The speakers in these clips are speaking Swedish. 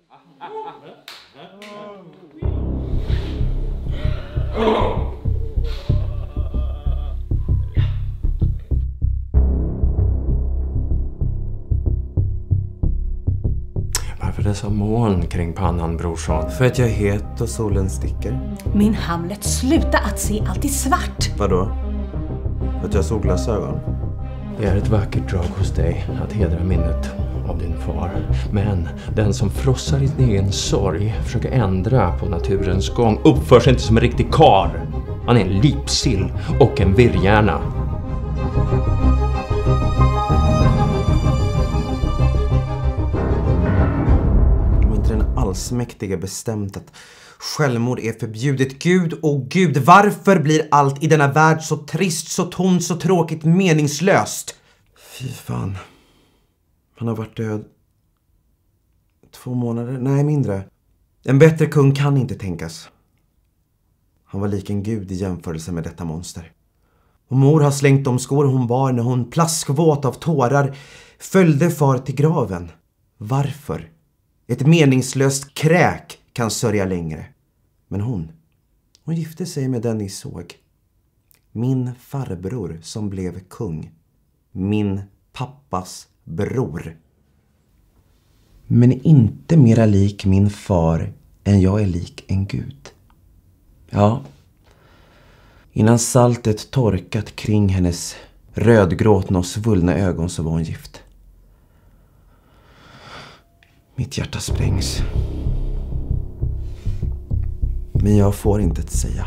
Varför dessa moln kring pannan, brorsan? För att jag är het och solen sticker. Min Hamlet, sluta att se allt i svart. Vadå? För att jag har solglasögon? Det är ett vackert drag hos dig att hedra minnet av din far. Men den som frossar i sin egen sorg försöker ändra på naturens gång uppför sig inte som en riktig kar. Han är en lipsill och en virrhjärna. Om inte den allsmäktiga bestämt att självmord är förbjudet. Gud, och Gud, varför blir allt i denna värld så trist, så tomt, så tråkigt, meningslöst? Fy fan. Han har varit död 2 månader, nej mindre. En bättre kung kan inte tänkas. Han var lik en gud i jämförelse med detta monster. Och mor har slängt de skor hon bar när hon plaskvåt av tårar följde far till graven. Varför? Ett meningslöst kräk kan sörja längre. Men hon gifte sig med den ni såg. Min farbror som blev kung. Min pappas bror. Men inte mera lik min far än jag är lik en gud. Ja, innan saltet torkat kring hennes rödgråtna och svullna ögon så var hon gift. Mitt hjärta sprängs. Men jag får inte att säga.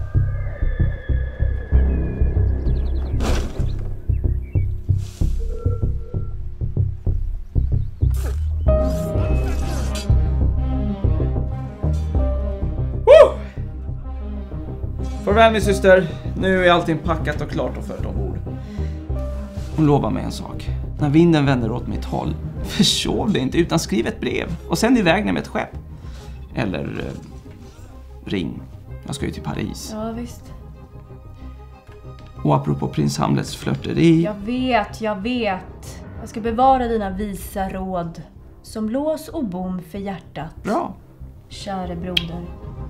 Farväl min syster, nu är allting packat och klart och fört ombord. Hon lovar mig en sak. När vinden vänder åt mitt håll, försov det inte utan skriv ett brev. Och sen iväg med ett skepp. Eller ring. Jag ska ju till Paris. Ja, visst. Och apropå prins Hamlets flörteri. Jag vet. Jag ska bevara dina visa råd. Som lås och bom för hjärtat. Bra. Käre broder.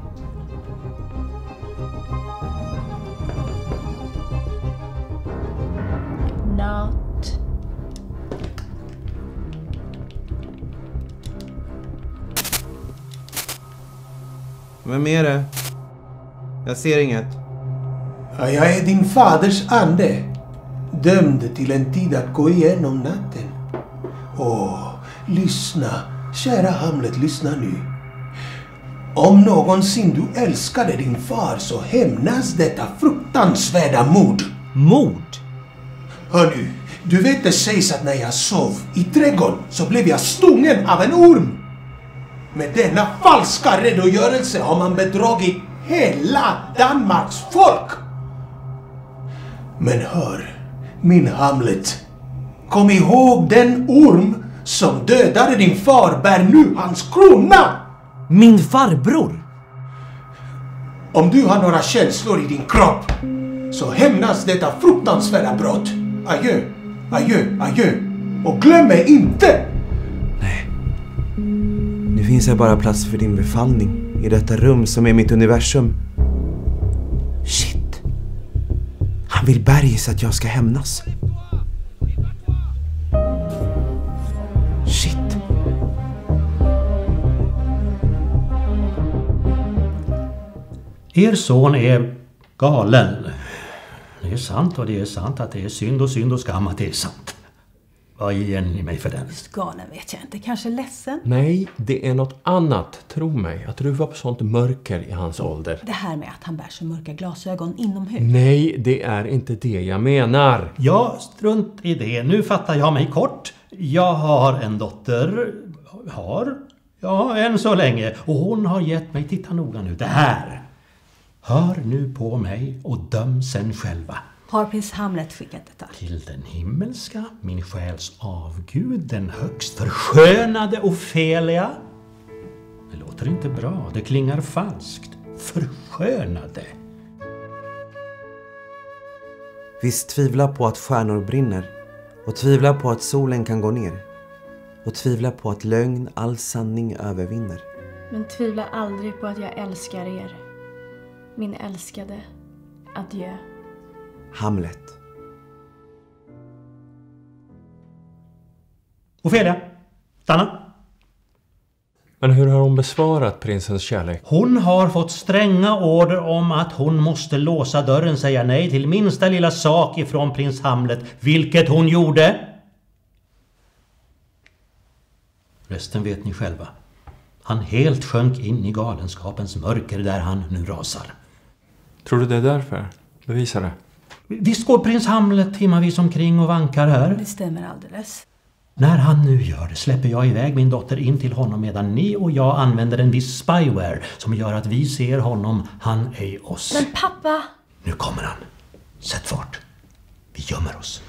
Natt. Vem är det? Jag ser inget. Ja, jag är din faders ande. Dömd till en tid att gå igenom natten. Lyssna. Kära Hamlet, lyssna nu. Om någonsin du älskade din far så hämnas detta fruktansvärda mord. Mord? Hör nu, du vet det sägs att när jag sov i trädgården så blev jag stungen av en orm. Med denna falska redogörelse har man bedragit hela Danmarks folk. Men hör, min Hamlet. Kom ihåg den orm som dödade din far bär nu hans krona. Min farbror? Om du har några känslor i din kropp så hämnas detta fruktansvärda brott. Adjö, adjö, adjö. Och glöm mig inte! Nej. Nu finns jag bara plats för din befallning i detta rum som är mitt universum. Shit. Han vill bergis att jag ska hämnas. Shit. Er son är galen. Det är sant och det är sant att det är synd och skam att det är sant. Vad ger ni mig för den? Galen vet jag inte. Kanske ledsen. Nej, det är något annat. Tro mig. Att ruva på sånt mörker i hans ålder. Det här med att han bär så mörka glasögon inomhus. Nej, det är inte det jag menar. Ja, strunt i det. Nu fattar jag mig kort. Jag har en dotter. Ja, än så länge. Och hon har gett mig, titta noga nu, det här. Hör nu på mig och döm sen själva. Har prins Hamlet skickat detta? Till den himmelska, min själs avgud, den högst förskönade Ofelia. Det låter inte bra, det klingar falskt. Förskönade. Visst tvivla på att stjärnor brinner och tvivla på att solen kan gå ner. och tvivla på att lögn all sanning övervinner. Men tvivla aldrig på att jag älskar er. Min älskade. Adjö. Hamlet. Ofelia, stanna. Men hur har hon besvarat prinsens kärlek? Hon har fått stränga order om att hon måste låsa dörren, säga nej till minsta lilla sak ifrån prins Hamlet, vilket hon gjorde. Resten vet ni själva. Han helt sjönk in i galenskapens mörker där han nu rasar. Tror du det är därför? Bevisa det. Visst går prins Hamlet timmavis omkring och vankar här? Det stämmer alldeles. När han nu gör det släpper jag iväg min dotter in till honom medan ni och jag använder en viss spyware som gör att vi ser honom, han ej oss. Men pappa! Nu kommer han. Sätt fart. Vi gömmer oss.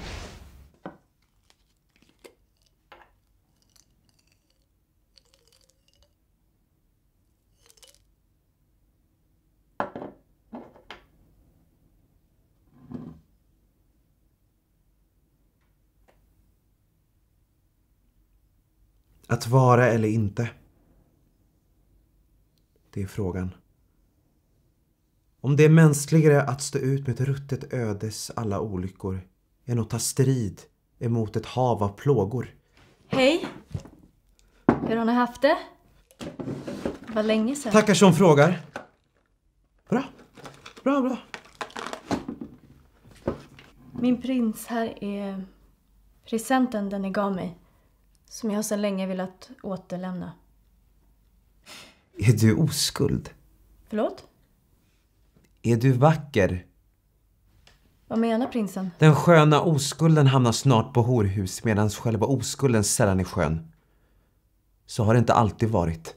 Att vara eller inte. Det är frågan. Om det är mänskligare att stå ut med ett ruttet ödes alla olyckor än att ta strid emot ett hav av plågor. Hej! Hur har ni haft det? Det var länge sedan. Tackar som frågar. Bra. Bra. Min prins, här är presenten den ni gav mig. Som jag sedan länge velat återlämna. Är du oskuld? Förlåt? Är du vacker? Vad menar prinsen? Den sköna oskulden hamnar snart på horhus medan själva oskulden sällan är skön. Så har det inte alltid varit.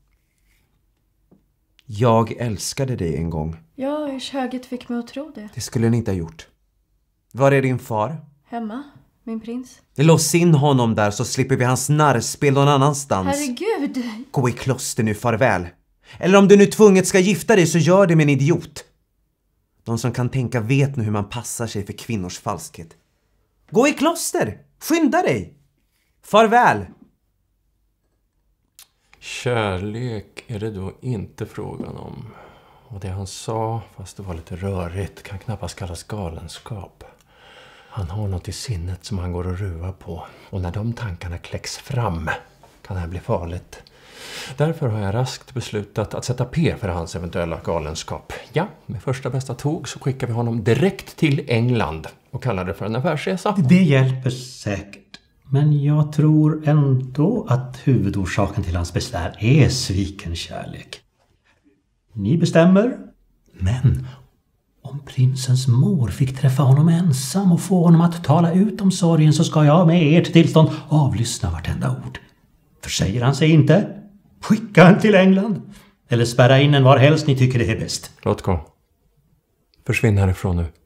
Jag älskade dig en gång. Ja, ers höghet fick mig att tro det. Det skulle ni inte ha gjort. Var är din far? Hemma, min prins. Lås in honom där så slipper vi hans narrspel någon annanstans. Herregud! Gå i kloster nu, farväl. Eller om du nu tvunget ska gifta dig så gör det med en idiot. De som kan tänka vet nu hur man passar sig för kvinnors falskhet. Gå i kloster! Skynda dig! Farväl! Kärlek är det då inte frågan om. Och det han sa, fast det var lite rörigt, kan knappast kallas galenskap. Han har något i sinnet som han går och ruvar på. Och när de tankarna kläcks fram kan det här bli farligt. Därför har jag raskt beslutat att sätta P för hans eventuella galenskap. Ja, med första bästa tåg så skickar vi honom direkt till England och kallar det för en affärsresa. Det hjälper säkert. Men jag tror ändå att huvudorsaken till hans besvär är sviken kärlek. Ni bestämmer. Men om prinsens mor fick träffa honom ensam och få honom att tala ut om sorgen så ska jag med ert tillstånd avlyssna vartenda ord. För säger han sig inte, skicka han till England. Eller spärra in en var helst ni tycker det är bäst. Låt gå. Försvinn härifrån nu.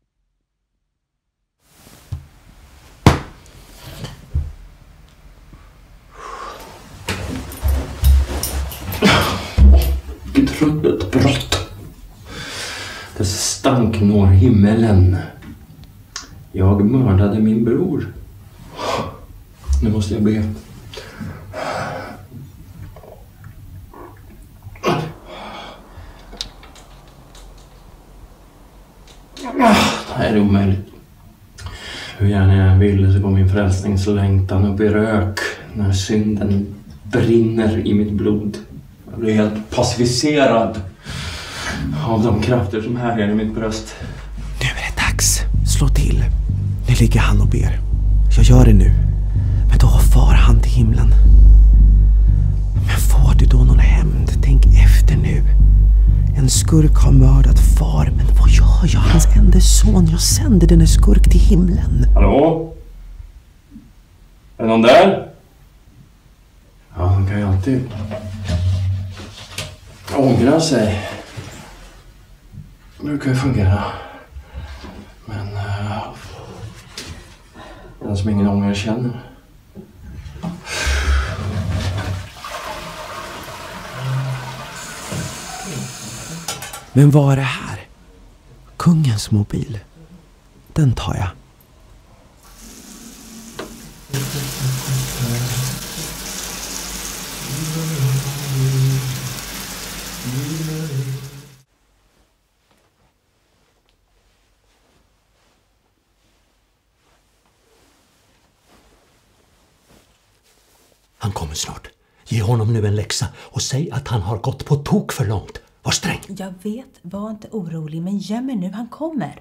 Vilket ruttet brott. Dess stank når himmelen. Jag mördade min bror. Nu måste jag be. Det här är omöjligt. Hur gärna jag vill så går min frälsningslängtan upp i rök när synden brinner i mitt blod. Jag blir helt pacificerad av de krafter som härjar i mitt bröst. Nu är det dags. Slå till. Nu ligger han och ber. Jag gör det nu. Men då far han till himlen. Men får du då någon hämnd? Tänk efter nu. En skurk har mördat far, men vad gör jag? Hans enda son, jag sänder den skurk till himlen. Hallå? Är någon där? Ja, han kan ju alltid ångra sig. Det brukar ju fungera. Men den som ingen ånger känner. Men vad är det här? Kungens mobil. Den tar jag. Han kommer snart. Ge honom nu en läxa och säg att han har gått på tok för långt. Var sträng. Jag vet, var inte orolig, men göm er nu, han kommer.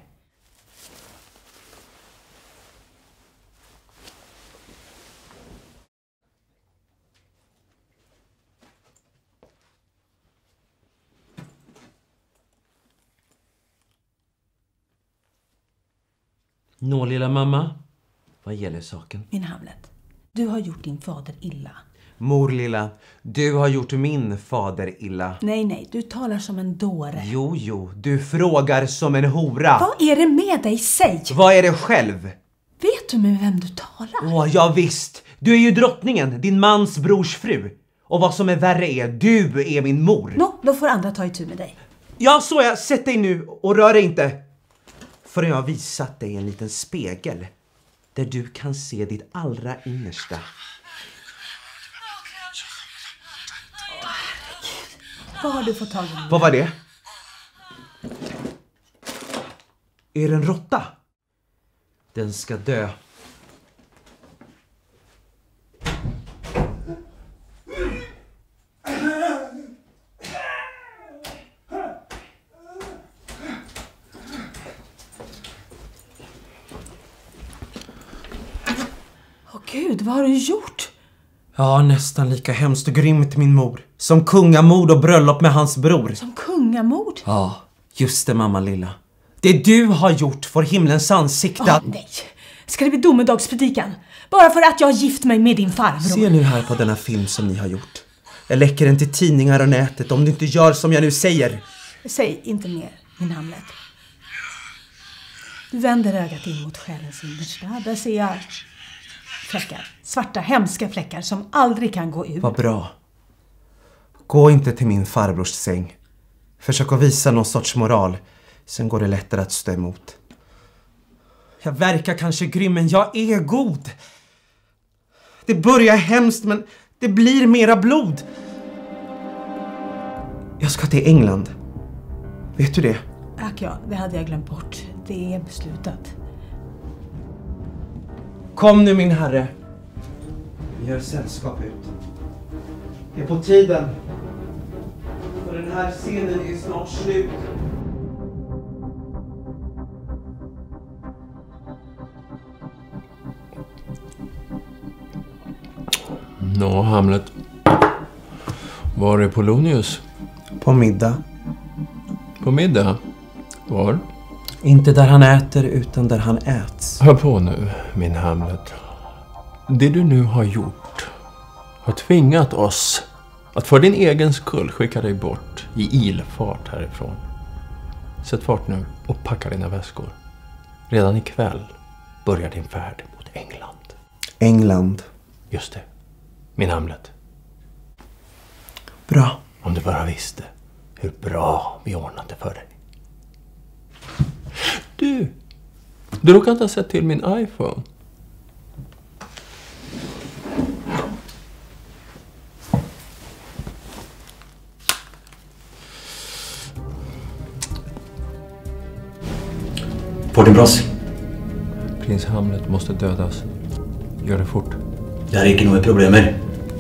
Nå, lilla mamma. Vad gäller saken? Min Hamlet, du har gjort din fader illa. Mor lilla, du har gjort min fader illa. Nej, du talar som en dåre. Jo, du frågar som en hora. Vad är det med dig? Säg! Vad är det själv? Vet du med vem du talar? Ja visst. Du är ju drottningen, din mans brors fru. Och vad som är värre är, du är min mor. Då får andra ta itu med dig. Ja, så jag. Sätt dig nu och rör dig inte. Förrän jag har visat dig en liten spegel. Där du kan se ditt allra innersta. Vad har du fått tag i? Vad var det? Är det en råtta? Den ska dö. Åh Gud, vad har du gjort? Ja, nästan lika hemskt och grymt min mor. Som kungamord och bröllop med hans bror. Som kungamord? Ja, just det mamma lilla. Det du har gjort får himlens ansikte. Nej, ska det bli domedagspredikan? Bara för att jag har gift mig med din farbror. Se nu här på denna film som ni har gjort. Jag läcker den till tidningar och nätet om du inte gör som jag nu säger. Säg inte mer, min Hamlet. Du vänder ögat in mot själens innersta. Där ser jag fläckar. Svarta, hemska fläckar som aldrig kan gå ut. Vad bra. Gå inte till min farbrors säng. Försök att visa någon sorts moral. Sen går det lättare att stå emot. Jag verkar kanske grym, men jag är god. Det börjar hemskt, men det blir mera blod. Jag ska till England. Vet du det? Ack ja, det hade jag glömt bort. Det är beslutat. Kom nu min herre. Vi gör sällskap ut. Det är på tiden. För den här scenen är snart slut. Nå, Hamlet. Var är Polonius? På middag. På middag? Var? Inte där han äter, utan där han äts. Hör på nu, min Hamlet. Det du nu har gjort har tvingat oss att för din egen skull skicka dig bort i ilfart härifrån. Sätt fart nu och packa dina väskor. Redan ikväll börjar din färd mot England. England. Just det, min Hamlet. Bra. Om du bara visste hur bra vi ordnat det för dig. Du råkar inte ha sett till min iPhone. Fortinbras. Prins Hamlet måste dödas. Gör det fort. Det här är inte något problem med.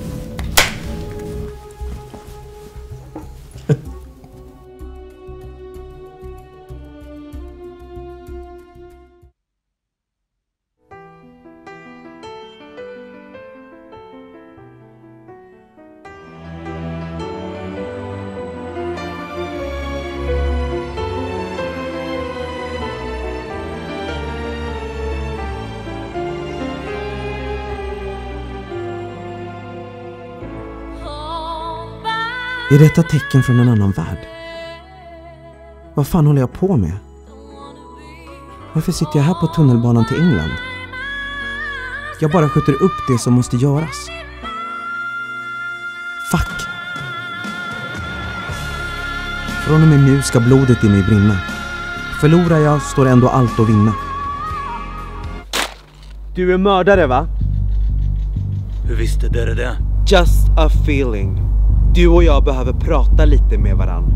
Är detta tecken från en annan värld? Vad fan håller jag på med? Varför sitter jag här på tunnelbanan till England? Jag bara skjuter upp det som måste göras. Fuck! Från och med nu ska blodet i mig brinna. Förlorar jag står ändå allt att vinna. Du är mördare, va? Hur visste du det? Just a feeling. Du och jag behöver prata lite med varann.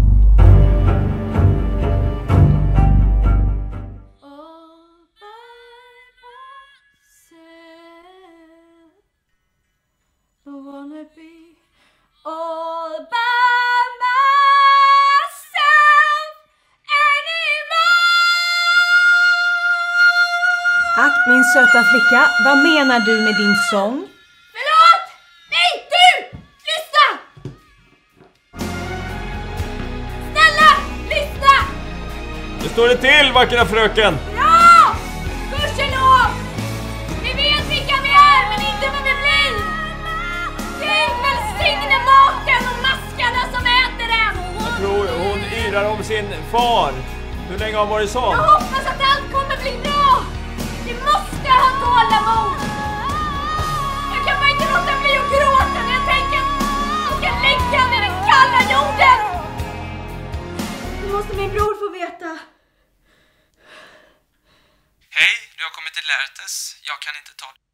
One söta flicka, vad menar du med din sång? Förlåt! Nej, du! Lyssna! Snälla, lyssna! Hur står det till, vackra fröken? Ja! Gudskelov! Vi vet vilka vi är, men inte vad vi blir! Gud välsigne maken och maskarna som äter den! Jag tror hon yrar om sin far. Hur länge har hon varit sån? Jag hoppas att allt kommer bli bra! Vi måste ha tålamod! Jag kan bara inte låta bli att gråta när jag tänker att jag ska ligga med den kalla jorden! Nu måste min bror få veta. Hej, du har kommit till Lärtes. Jag kan inte ta det.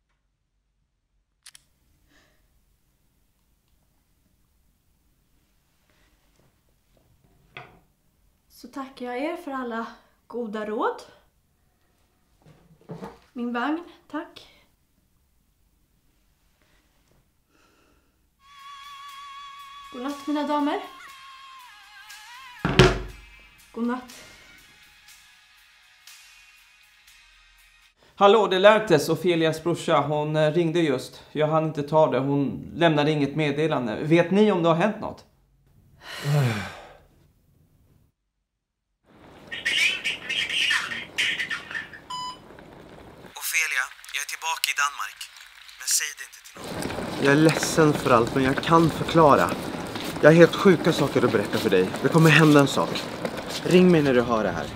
Så tackar jag er för alla goda råd. Min vagn, tack. Godnatt mina damer. Godnatt. Hallå, det är Lärtes, Ofelias brorsa. Hon ringde just. Jag hann inte ta det. Hon lämnade inget meddelande. Vet ni om det har hänt något? Ofelia, jag är tillbaka i Danmark. Men säg det inte till någon. Jag är ledsen för allt, men jag kan förklara. Jag har helt sjuka saker att berätta för dig. Det kommer hända en sak. Ring mig när du hör det här.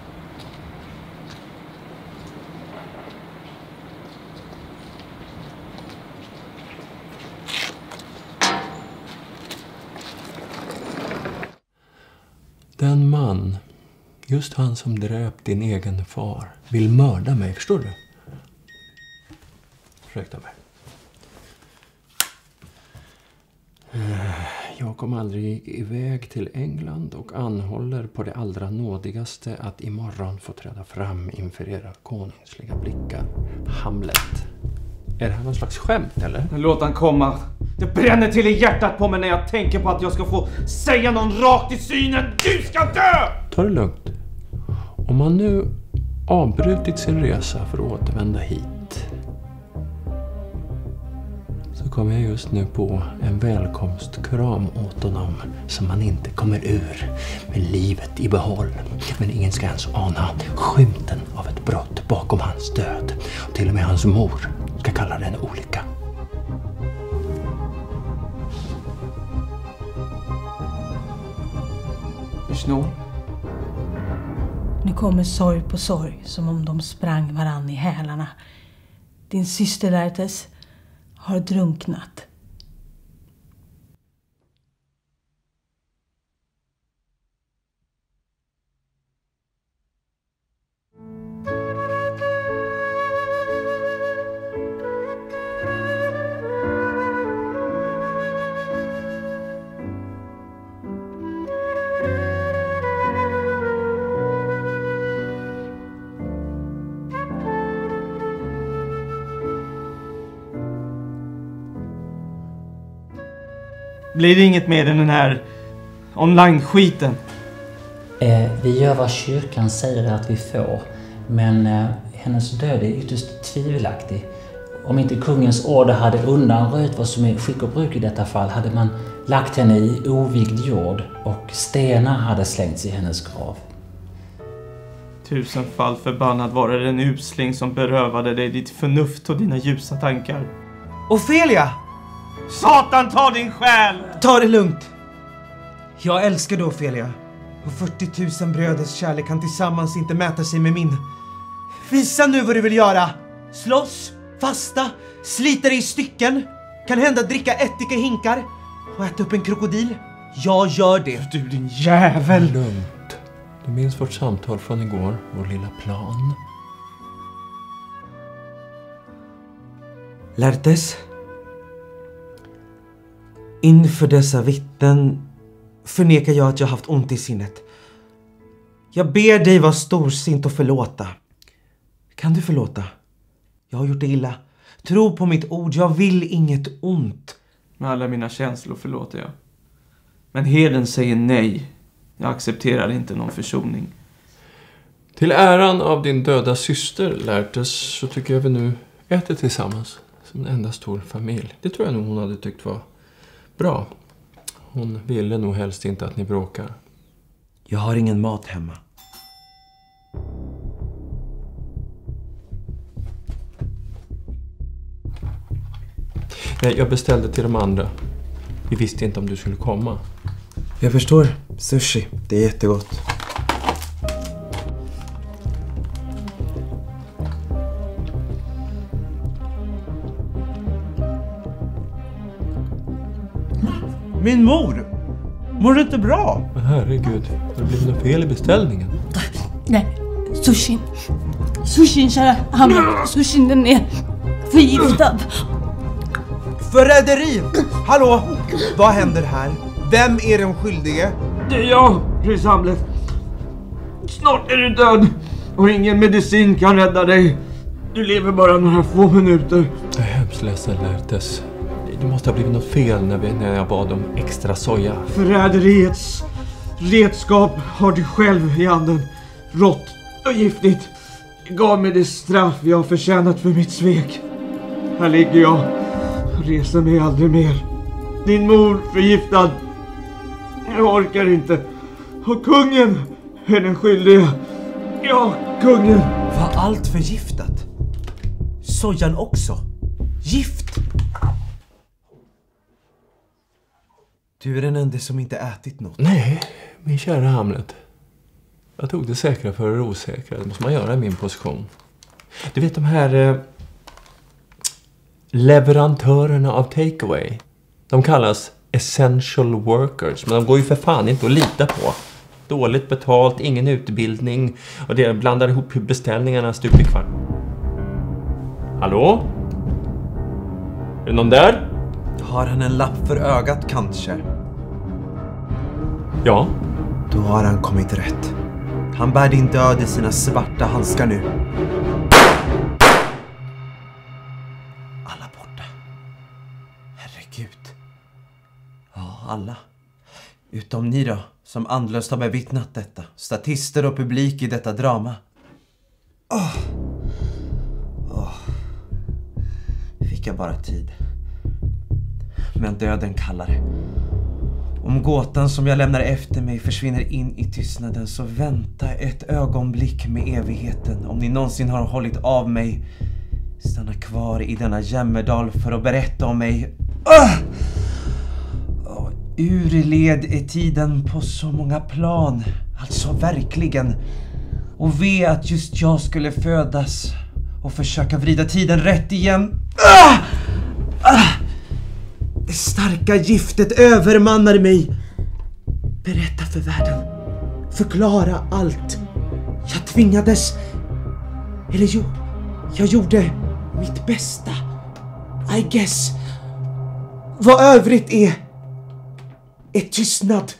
Den man, just han som dräpt din egen far, vill mörda mig, förstår du? Ursäkta mig. Jag kom aldrig iväg till England och anhåller på det allra nådigaste att imorgon få träda fram inför era konungsliga blickar. Hamlet. Är det här någon slags skämt, eller? Låt han komma. Det bränner till i hjärtat på mig när jag tänker på att jag ska få säga någon rakt i synen. Du ska dö! Ta det lugnt. Om man nu avbrutit sin resa för att återvända hit, så kommer jag just nu på en välkomstkram åt honom som man inte kommer ur med livet i behåll. Men ingen ska ens ana skymten av ett brott bakom hans död. Och till och med hans mor ska kalla det en olycka. Förstår? Nu kommer sorg på sorg, som om de sprang varann i hälarna. Din syster Lärtes har drunknat. Blir det inget mer än den här online-skiten? Vi gör vad kyrkan säger att vi får, men hennes död är ytterst tvivelaktig. Om inte kungens order hade undanröjt vad som är skick och bruk i detta fall, hade man lagt henne i ovigd jord och stenar hade slängts i hennes grav. Tusenfall förbannad var det den usling som berövade dig ditt förnuft och dina ljusa tankar. Ofelia! Satan, ta din själ! Ta det lugnt. Jag älskar dig, Ofelia. Och 40 000 bröders kärlek kan tillsammans inte mäta sig med min. Visa nu vad du vill göra. Slåss, fasta, slita dig i stycken. Kan hända dricka ättika hinkar och äta upp en krokodil. Jag gör det. Du din jävel! Lugnt. Du minns vårt samtal från igår, vår lilla plan. Lärtes. Inför dessa vittnen förnekar jag att jag haft ont i sinnet. Jag ber dig vara storsint och förlåta. Kan du förlåta? Jag har gjort det illa. Tro på mitt ord, jag vill inget ont. Med alla mina känslor förlåter jag. Men heden säger nej. Jag accepterar inte någon försoning. Till äran av din döda syster, Laertes, så tycker jag vi nu äter tillsammans. Som en enda stor familj. Det tror jag nog hon hade tyckt var bra. Hon ville nog helst inte att ni bråkar. Jag har ingen mat hemma. Nej, jag beställde till de andra. Vi visste inte om du skulle komma. Jag förstår. Sushi. Det är jättegott. Min mor! Mår du inte bra? Herregud, har det blivit något fel i beställningen? Nej, sushin. Sushin, kära Hamlet. Sushin, den är förgiftad. Förräderi! Hallå? Vad händer här? Vem är den skyldige? Det är jag, prins Hamlet. Snart är du död och ingen medicin kan rädda dig. Du lever bara några få minuter. Jag är hemskt ledsen, Laertes. Det måste ha blivit något fel när jag bad om extra soja. Förräderiets redskap har du själv i handen. Rått och giftigt. Gav mig det straff jag har förtjänat för mitt svek. Här ligger jag och reser mig aldrig mer. Din mor förgiftad. Jag orkar inte. Och kungen är den skyldiga. Ja, kungen. Var allt förgiftat? Sojan också? Gift? Du är den enda som inte ätit något. Nej, min kära Hamlet. Jag tog det säkra för det osäkra. Det måste man göra i min position. Du vet de här leverantörerna av takeaway. De kallas essential workers. Men de går ju för fan inte att lita på. Dåligt betalt, ingen utbildning. Och det blandar ihop beställningarna stup i kvart. Hallå? Är det någon där? Har han en lapp för ögat kanske? Ja. Då har han kommit rätt. Han bär din död i sina svarta handskar nu. Alla borta. Herregud. Ja, alla. Utom ni då, som andlöst har bevittnat detta. Statister och publik i detta drama. Fick jag bara tid. Men döden kallar. Om gåtan som jag lämnar efter mig försvinner in i tystnaden, så vänta ett ögonblick med evigheten. Om ni någonsin har hållit av mig, stanna kvar i denna jämmerdal för att berätta om mig. Urled är tiden på så många plan. Alltså verkligen. Och ve att just jag skulle födas och försöka vrida tiden rätt igen. Det starka giftet övermannar mig. Berätta för världen. Förklara allt. Jag tvingades. Eller jo, jag gjorde mitt bästa. I guess. Vad övrigt är tystnad.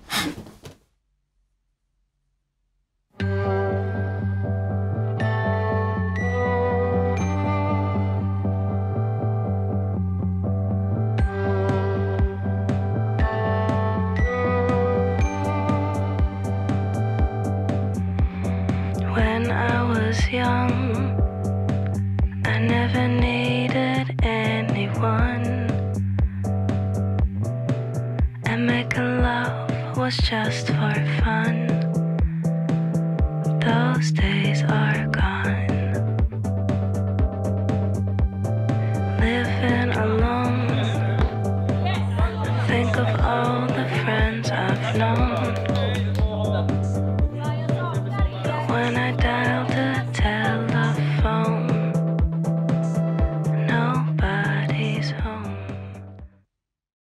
When I was young, I never needed anyone. And making love was just for fun.